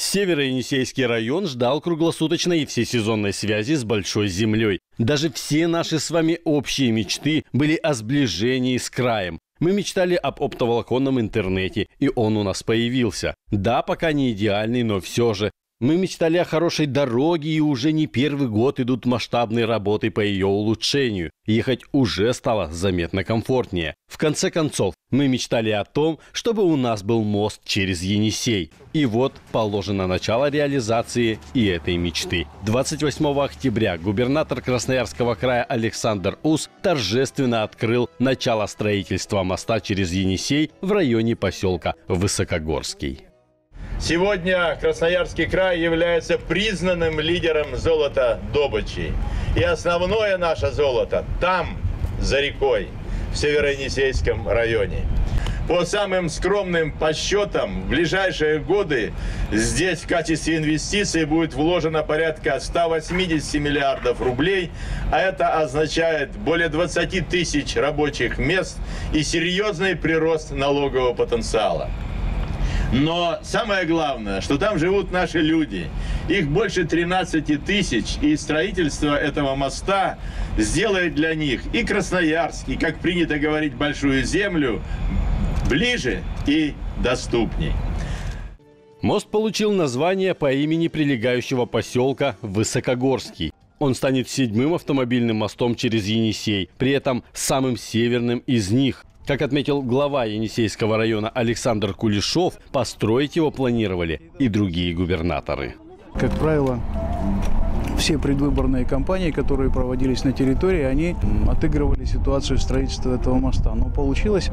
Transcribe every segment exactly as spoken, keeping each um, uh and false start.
Северо-Енисейский район ждал круглосуточной и всесезонной связи с Большой землей. Даже все наши с вами общие мечты были о сближении с краем. Мы мечтали об оптоволоконном интернете, и он у нас появился. Да, пока не идеальный, но все же. Мы мечтали о хорошей дороге, и уже не первый год идут масштабные работы по ее улучшению. Ехать уже стало заметно комфортнее. В конце концов, мы мечтали о том, чтобы у нас был мост через Енисей. И вот положено начало реализации и этой мечты. двадцать восьмого октября губернатор Красноярского края Александр Ус торжественно открыл начало строительства моста через Енисей в районе поселка Высокогорский. Сегодня Красноярский край является признанным лидером золотодобычи. И основное наше золото там, за рекой, в Северо-Енисейском районе. По самым скромным подсчетам, в ближайшие годы здесь в качестве инвестиций будет вложено порядка ста восьмидесяти миллиардов рублей, а это означает более двадцати тысяч рабочих мест и серьезный прирост налогового потенциала. Но самое главное, что там живут наши люди. Их больше тринадцати тысяч, и строительство этого моста сделает для них и Красноярск, и, как принято говорить, Большую землю ближе и доступней. Мост получил название по имени прилегающего поселка Высокогорский. Он станет седьмым автомобильным мостом через Енисей, при этом самым северным из них. Как отметил глава Енисейского района Александр Кулешов, построить его планировали и другие губернаторы. Как правило, все предвыборные кампании, которые проводились на территории, они отыгрывали ситуацию строительства этого моста. Но получилось,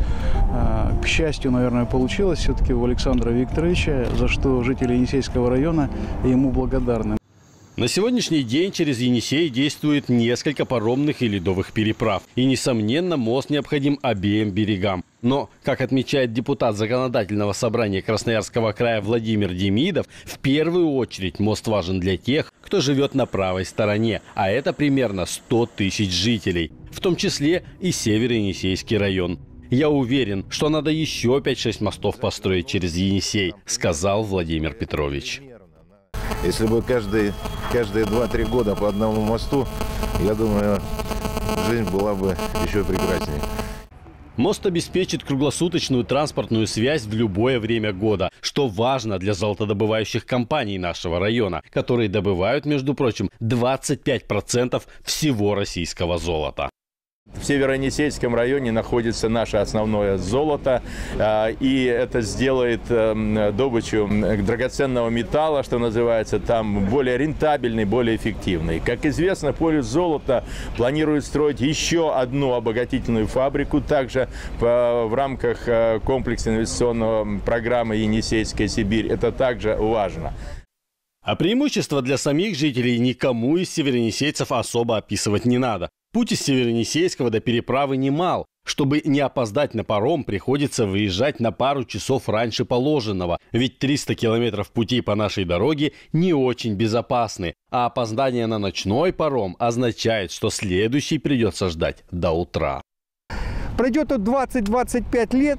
к счастью, наверное, получилось все-таки у Александра Викторовича, за что жители Енисейского района ему благодарны. На сегодняшний день через Енисей действует несколько паромных и ледовых переправ. И, несомненно, мост необходим обеим берегам. Но, как отмечает депутат Законодательного собрания Красноярского края Владимир Демидов, в первую очередь мост важен для тех, кто живет на правой стороне. А это примерно сто тысяч жителей, в том числе и Северо-Енисейский район. «Я уверен, что надо еще пять-шесть мостов построить через Енисей», сказал Владимир Петрович. Если бы каждые, каждые два-три года по одному мосту, я думаю, жизнь была бы еще прекраснее. Мост обеспечит круглосуточную транспортную связь в любое время года, что важно для золотодобывающих компаний нашего района, которые добывают, между прочим, двадцать пять процентов всего российского золота. В Северо-Енисейском районе находится наше основное золото, и это сделает добычу драгоценного металла, что называется, там более рентабельной, более эффективной. Как известно, полюс золота планирует строить еще одну обогатительную фабрику, также в рамках комплексной инвестиционной программы «Енисейская Сибирь». Это также важно. А преимущества для самих жителей никому из североенисейцев особо описывать не надо. Путь из Североенисейского до переправы немал. Чтобы не опоздать на паром, приходится выезжать на пару часов раньше положенного. Ведь триста километров пути по нашей дороге не очень безопасны. А опоздание на ночной паром означает, что следующий придется ждать до утра. Пройдет тут двадцать-двадцать пять лет,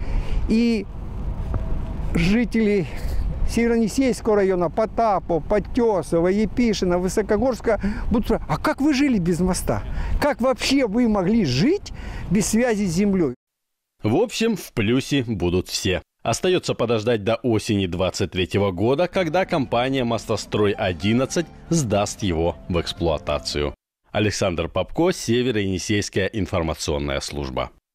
и жители Северо-Енисейского района, Потапова, Потесова, Епишина, Высокогорска будут спрашивать: а как вы жили без моста? Как вообще вы могли жить без связи с землей? В общем, в плюсе будут все. Остается подождать до осени двадцать третьего года, когда компания «Мостострой одиннадцать» сдаст его в эксплуатацию. Александр Попко, Северо-Енисейская информационная служба.